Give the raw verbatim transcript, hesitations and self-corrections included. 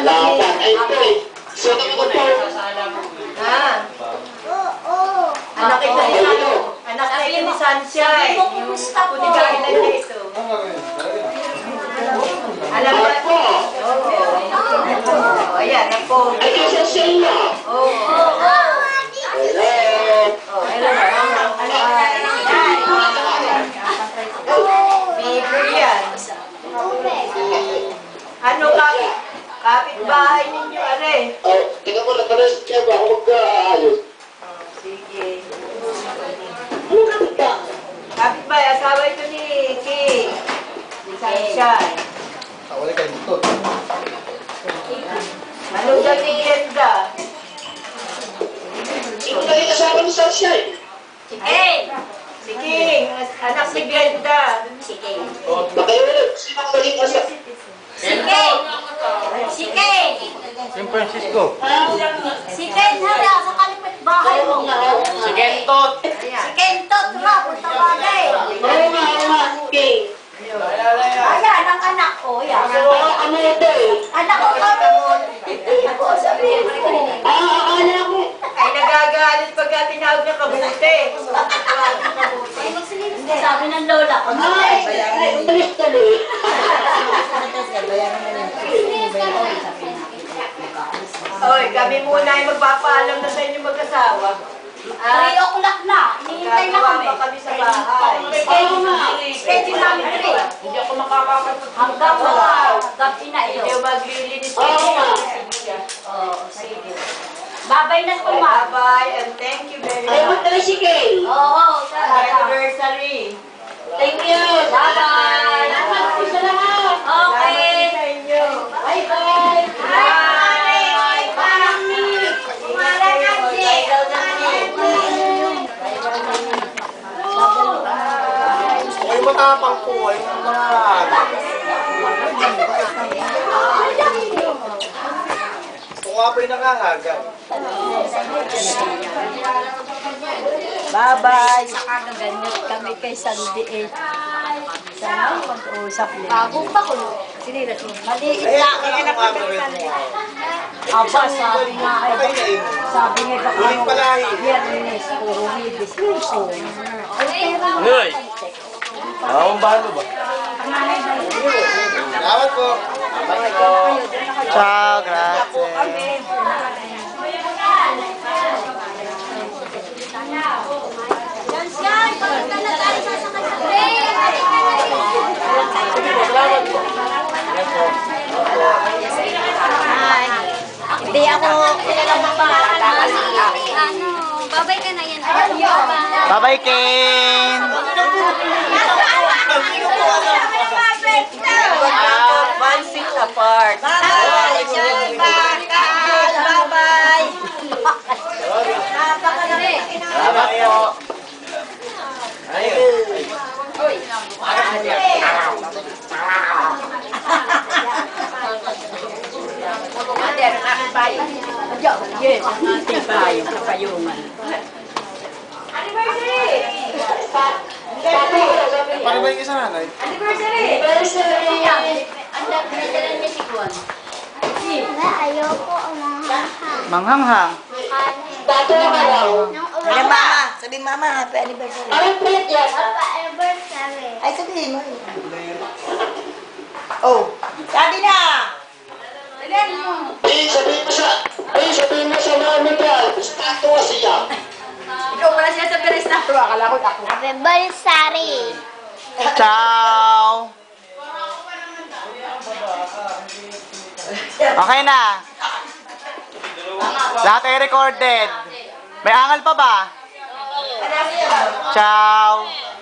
anak ni... Ah. Anak ito ni Sano. Anak ito ni Sunshine. Yung punigahilan niya ito. Alam ba? Oo. Ayan, ako. Oo. Ano kapit? Kapit-bahay ninyo, are? Tingnan mo na pala siya ba ako mag-aayos? Sige. Ano kapit ka? Kapit-bahay, asawa ito ni King. Ni Sunshine. Wala kayo dito. Ano dyan ni Yenda? Sino na rin asawa ni Sunshine? Si King. Si King, anak ni Yenda. Si King. Baka yun ulit. Sino ang naging asawa? Si King. Si King. San Francisco. Si King hala sa kalipit bahay mo. Si Kentot. Si King tot ha, punta bagay. Oo nga, oo nga. King. Ayan, ang anak ko. Yan. Ano ito eh? Anak ko kami. Ako sabihin ko. Ah, akala ko. Ay, nagagalit pagka tinawag niya kabuti. Sabi ng lola ko. Ay, tulis tuloy. Oy, kami muna ay magpapaalam na sa inyo mag-asawa. three o'clock na. Hinihintay na kami. Gagawa pa kami sa bahay. Schedule na. Schedule namin three. Hindi ako makakapagod. Hanggang mga gabi na Hindi ito. ako maglilinis Oo nga. Oo, sige. Babay na po, ma. Bye-bye and thank you very Ay, much. magdala si King. Oo, Happy talaga. anniversary. Thank you. Bye-bye. Salamat po sa lahat. Okay. Salamat sa inyo. Bye-bye. Bye. Parang ni. Kumalan natin. Ay, matapang po. Ay, mga... Kung nga po'y nangangagat. Bye-bye. Nakagaganit kami kay Sandy eh. Sana mag-usap nila. Bago pa ko. Sinira ko. Mali. Ay, ano nga gawin mo? Aba, sabi nga eh. Patay na eh. Sabi nga baka Uling palahi. Biyernes, puro midis. Puso. Hoy! Akong bahalo ba? Salamat po. Ciao, grazie. Yan siya. Pagpunta na tayo sasakay sa train. Salamat po. Hi. Hindi ako kilala mo pa. Ano? Babay ka na yan. Bye-bye, Ken! One seat apart. Bye-bye. Bye-bye. Salamat po. Ayun. Mother, aking bayo. Yes, ang ating payong kapayungan. Anniversary! Paano ba yung isa nanay? Anniversary! Ang dami niya si Juan. Ayoko umahanghang. Manghanghang. Dati na raw. Alam mama. Sabihin mama, happy anniversary. Anong plate yan? Papa anniversary. Ay, sabihin mo. Oh, sabi na. Eh, sabihin mo sa... Eh, sabihin mo sa mami ka. Statwa siya. Ikaw pala siya sa Perestrato. Akala ko ako. Happy anniversary. Ciao! Okay na. Lahat ay recorded. May angal pa ba? Ciao!